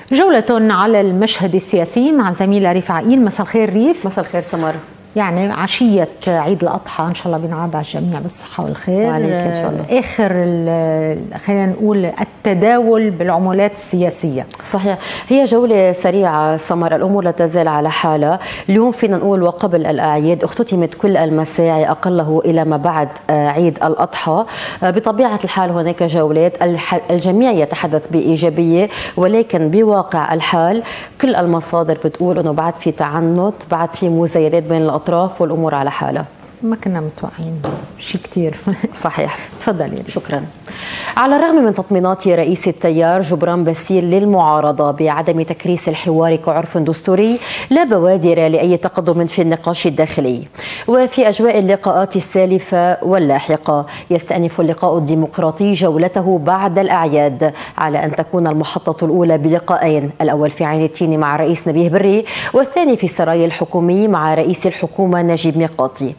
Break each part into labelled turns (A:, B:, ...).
A: جولة على المشهد السياسي مع زميلة ريف عقيل. مساء الخير ريف.
B: مساء الخير سمر.
A: يعني عشية عيد الأضحى إن شاء الله بينعاد على الجميع بالصحة والخير.
B: وعليك إن شاء الله.
A: آخر خلينا نقول التداول بالعملات السياسية.
B: صحيح، هي جولة سريعة سمر، الأمور لا تزال على حالها. اليوم فينا نقول وقبل الأعياد اختتمت كل المساعي أقله إلى ما بعد عيد الأضحى. بطبيعة الحال هناك جولات الجميع يتحدث بإيجابية، ولكن بواقع الحال كل المصادر بتقول أنه بعد في تعنت، بعد في مزايدات بين الأطراف والأمور على حالها.
A: ما كنا متوقعين شيء كتير.
B: صحيح.
A: تفضلي.
B: شكرا. على الرغم من تطمينات رئيس التيار جبران باسيل للمعارضة بعدم تكريس الحوار كعرف دستوري، لا بوادر لأي تقدم في النقاش الداخلي. وفي أجواء اللقاءات السالفة واللاحقة يستأنف اللقاء الديمقراطي جولته بعد الأعياد، على أن تكون المحطة الأولى بلقاءين، الأول في عين التين مع الرئيس نبيه بري، والثاني في السراي الحكومي مع رئيس الحكومة نجيب ميقاتي.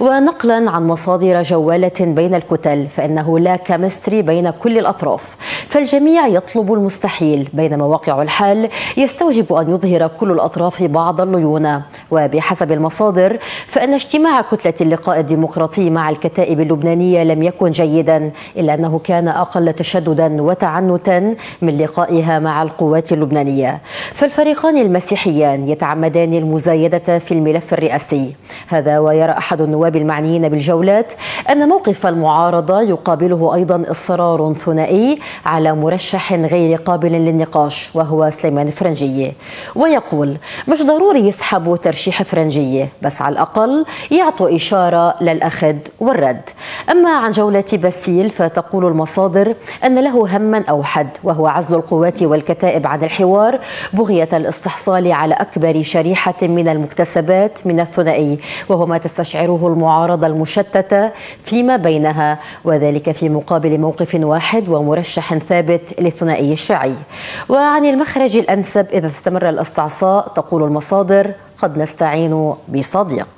B: ونقلا عن مصادر جوالة بين الكتل، فإنه لا كيمستري بين كل الأطراف، فالجميع يطلب المستحيل، بينما واقع الحال يستوجب أن يظهر كل الأطراف بعض الليونة. وبحسب المصادر فإن اجتماع كتلة اللقاء الديمقراطي مع الكتائب اللبنانية لم يكن جيدا، إلا أنه كان أقل تشددا وتعنتا من لقائها مع القوات اللبنانية. فالفريقان المسيحيان يتعمدان المزايدة في الملف الرئاسي هذا، ويرى أحد النواب المعنيين بالجولات أن موقف المعارضة يقابله أيضا إصرار ثنائي على مرشح غير قابل للنقاش وهو سليمان فرنجية، ويقول مش ضروري يسحبوا ترشيح فرنجية، بس على الأقل يعطوا إشارة للأخذ والرد. أما عن جولة باسيل فتقول المصادر أن له هما أوحد، وهو عزل القوات والكتائب عن الحوار بغية الاستحصال على أكبر شريحة من المكتسبات من الثنائي، وهو ما تستشعره المعارضة المشتتة فيما بينها، وذلك في مقابل موقف واحد ومرشح ثابت للثنائي الشيعي. وعن المخرج الأنسب إذا استمر الاستعصاء تقول المصادر قد نستعين بصديق.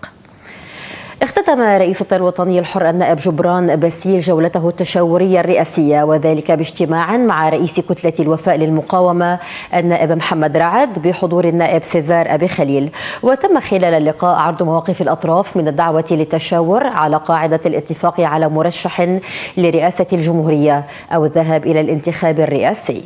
B: اختتم رئيس التيار الوطني الحر النائب جبران باسيل جولته التشاورية الرئاسية، وذلك باجتماع مع رئيس كتلة الوفاء للمقاومة النائب محمد رعد بحضور النائب سيزار أبي خليل. وتم خلال اللقاء عرض مواقف الأطراف من الدعوة للتشاور على قاعدة الاتفاق على مرشح لرئاسة الجمهورية أو الذهاب إلى الانتخاب الرئاسي.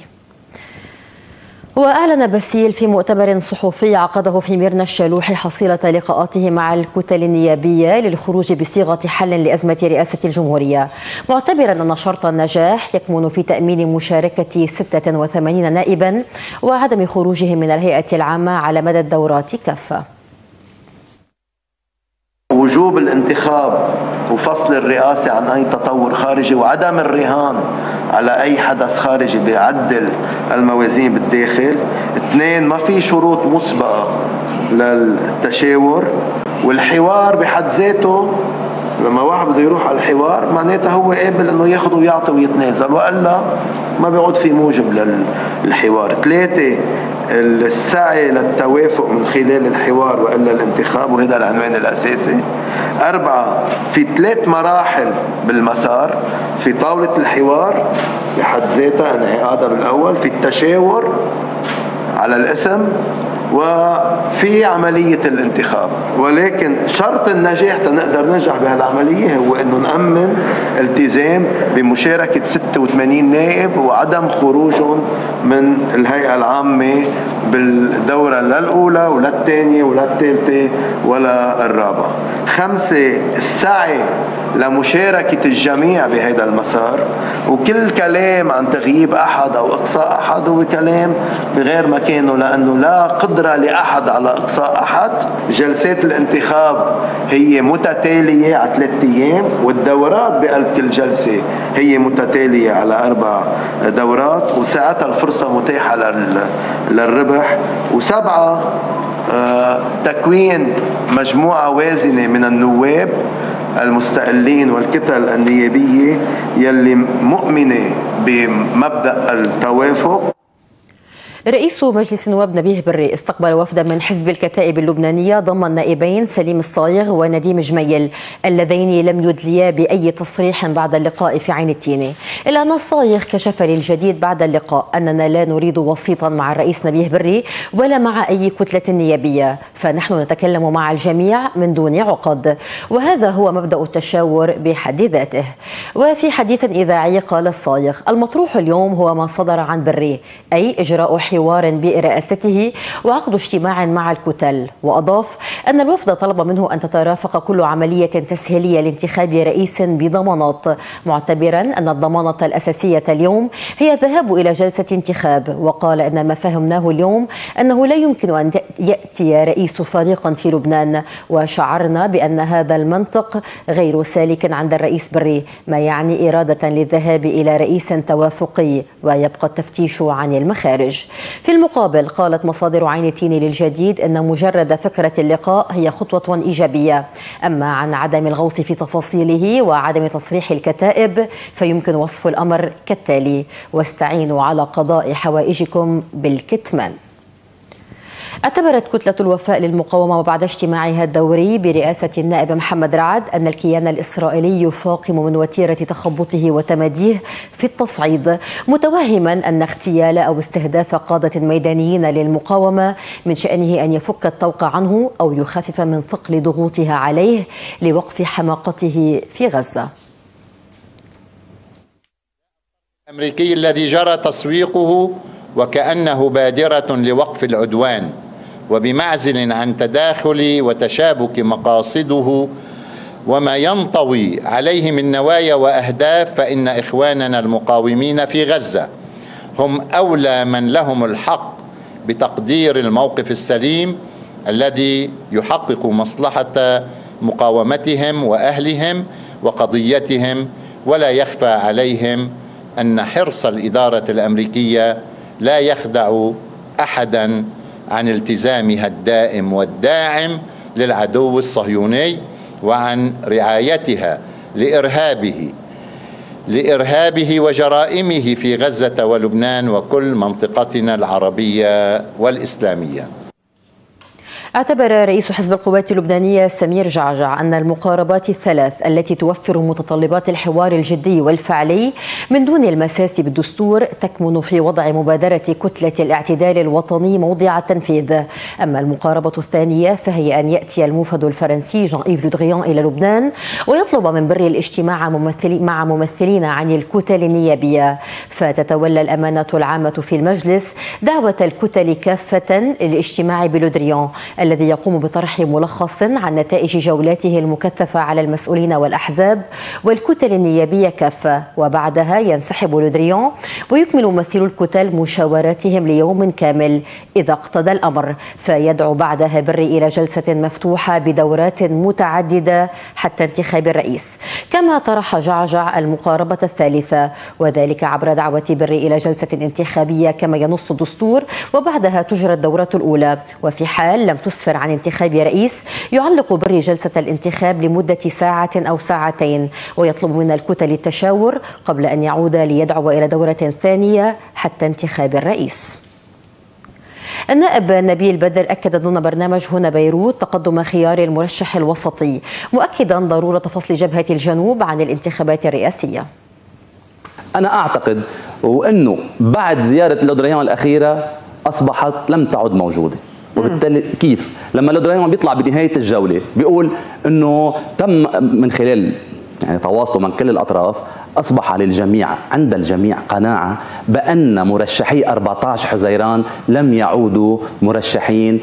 B: وأعلن باسيل في مؤتمر صحفي عقده في ميرنا الشالوحي حصيلة لقاءاته مع الكتل النيابية للخروج بصيغة حل لأزمة رئاسة الجمهورية، معتبرا أن شرط النجاح يكمن في تأمين مشاركة 86 نائبا وعدم خروجهم من الهيئة العامة على مدى الدورات كافة.
C: وجوب الانتخاب وفصل الرئاسة عن أي تطور خارجي، وعدم الرهان على أي حدث خارجي بيعدل الموازين بالداخل. 2، ما في شروط مسبقة للتشاور، والحوار بحد ذاته لما واحد بده يروح على الحوار معناتها هو قابل انه ياخذ ويعطي ويتنازل، والا ما بيعود في موجب للحوار. 3، السعي للتوافق من خلال الحوار والا الانتخاب، وهذا العنوان الاساسي. 4، في 3 مراحل بالمسار، في طاولة الحوار بحد ذاتها انعقادها بالاول، في التشاور على الاسم، وفي عملية الانتخاب. ولكن شرط النجاح تنقدر ننجح بهالعملية هو انه نأمن التزام بمشاركة 86 نائب وعدم خروجهم من الهيئة العامة بالدورة لا الأولى ولا الثانية ولا الثالثة ولا الرابعة. 5، السعي لمشاركة الجميع بهذا المسار، وكل كلام عن تغييب أحد أو إقصاء أحد هو كلام بغير مكانه، لأنه لا قدرة لأحد على إقصاء أحد. جلسات الانتخاب هي متتالية على 3 أيام، والدورات بقلب كل جلسة هي متتالية على 4 دورات، وساعتها الفرصة متاحة للربح. و7، تكوين مجموعة وازنة من النواب المستقلين والكتل النيابية يلي مؤمنة بمبدأ التوافق.
B: رئيس مجلس النواب نبيه بري استقبل وفدا من حزب الكتائب اللبنانية ضم النائبين سليم الصايغ ونديم جميل اللذين لم يدليا بأي تصريح بعد اللقاء في عين التينة، إلا أن الصايغ كشف للجديد بعد اللقاء أننا لا نريد وسيطا مع الرئيس نبيه بري ولا مع أي كتلة نيابية، فنحن نتكلم مع الجميع من دون عقد، وهذا هو مبدأ التشاور بحد ذاته. وفي حديث إذاعي قال الصايغ: المطروح اليوم هو ما صدر عن بري، أي إجراء حوار برئاسته وعقد اجتماع مع الكتل. وأضاف أن الوفد طلب منه أن تترافق كل عملية تسهيلية لانتخاب رئيس بضمانات، معتبرا أن الضمانة الأساسية اليوم هي الذهاب إلى جلسة انتخاب. وقال أن ما فهمناه اليوم أنه لا يمكن أن يأتي رئيس فريق في لبنان، وشعرنا بأن هذا المنطق غير سالك عند الرئيس بري، ما يعني إرادة للذهاب إلى رئيس توافقي ويبقى التفتيش عن المخارج. في المقابل قالت مصادر عين التين للجديد أن مجرد فكرة اللقاء هي خطوة إيجابية، أما عن عدم الغوص في تفاصيله وعدم تصريح الكتائب فيمكن وصف الأمر كالتالي: واستعينوا على قضاء حوائجكم بالكتمان. اعتبرت كتلة الوفاء للمقاومة وبعد اجتماعها الدوري برئاسة النائب محمد رعد أن الكيان الإسرائيلي يفاقم من وتيرة تخبطه وتماديه في التصعيد، متوهما أن اغتيال أو استهداف قادة ميدانيين للمقاومة من شأنه أن يفك الطوق عنه أو يخفف من ثقل ضغوطها عليه لوقف حماقته في غزة.
D: الأمريكي الذي جرى تسويقه وكأنه بادرة لوقف العدوان وبمعزل عن تداخل وتشابك مقاصده وما ينطوي عليه من نوايا وأهداف، فإن إخواننا المقاومين في غزة هم أولى من لهم الحق بتقدير الموقف السليم الذي يحقق مصلحة مقاومتهم وأهلهم وقضيتهم. ولا يخفى عليهم أن حرص الإدارة الأمريكية لا يخدع أحدا عن التزامها الدائم والداعم للعدو الصهيوني وعن رعايتها لإرهابه وجرائمه في غزة ولبنان وكل منطقتنا العربية والإسلامية.
B: اعتبر رئيس حزب القوات اللبنانية سمير جعجع أن المقاربات الثلاث التي توفر متطلبات الحوار الجدي والفعلي من دون المساس بالدستور تكمن في وضع مبادرة كتلة الاعتدال الوطني موضع التنفيذ. أما المقاربة الثانية فهي أن يأتي الموفد الفرنسي جان إيف لو دريان إلى لبنان ويطلب من بري الاجتماع مع ممثلين عن الكتل النيابية، فتتولى الأمانة العامة في المجلس دعوة الكتل كافة للاجتماع بلو دريان الذي يقوم بطرح ملخص عن نتائج جولاته المكثفة على المسؤولين والأحزاب والكتل النيابية كافة، وبعدها ينسحب لو دريان ويكمل ممثلو الكتل مشاوراتهم ليوم كامل إذا اقتضى الأمر، فيدعو بعدها بري إلى جلسة مفتوحة بدورات متعددة حتى انتخاب الرئيس. كما طرح جعجع المقاربة الثالثة وذلك عبر دعوة بري إلى جلسة انتخابية كما ينص الدستور، وبعدها تجرى الدورات الأولى، وفي حال لم تسفر عن انتخاب رئيس يعلق بري جلسة الانتخاب لمدة ساعة أو ساعتين ويطلب من الكتل التشاور قبل أن يعود ليدعو إلى دورة ثانية حتى انتخاب الرئيس. النائب نبيل بدر أكد ضمن برنامج هنا بيروت تقدم خيار المرشح الوسطي، مؤكدا ضرورة فصل جبهة الجنوب عن الانتخابات الرئاسية.
E: أنا أعتقد وأنه بعد زيارة لو دريان الأخيرة أصبحت لم تعد موجودة، وبالتالي كيف لما لو دريان بيطلع بنهاية الجولة بيقول أنه تم من خلال يعني تواصله من كل الأطراف أصبح للجميع عند الجميع قناعة بأن مرشحي 14 حزيران لم يعودوا مرشحين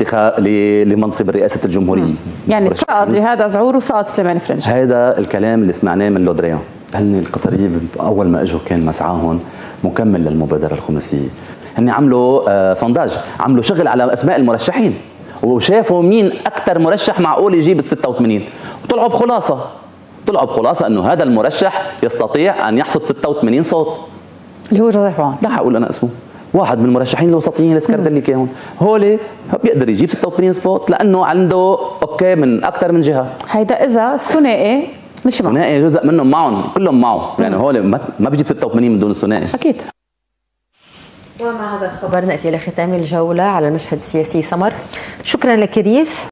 E: لمنصب رئاسة الجمهورية.
F: يعني سقط جهاد أزعور وسقط سليمان فرنجي.
E: هذا الكلام اللي سمعناه من لو دريان. هن القطرية أول ما اجوا كان مسعاهم مكمل للمبادرة الخماسية. هن عملوا سونداج، عملوا شغل على أسماء المرشحين وشافوا مين أكثر مرشح معقول يجيب ال 86 وطلعوا بخلاصة أنه هذا المرشح يستطيع أن يحصد 86 صوت
F: اللي هو جوزيف عون.
E: لا حقول أنا اسمه، واحد من المرشحين الوسطيين اللي سكرت لك اياهم، هولي بيقدر يجيب 86 صوت لأنه عنده أوكي من أكثر من جهة.
F: هيدا إذا ثنائي مش معه،
E: ثنائي جزء منهم معهم كلهم معه، يعني هولي ما بيجيب 86 من دون الثنائي.
F: أكيد.
B: ومع هذا الخبر نأتي إلى ختام الجولة على المشهد السياسي. سمر،
A: شكرا لك ريف.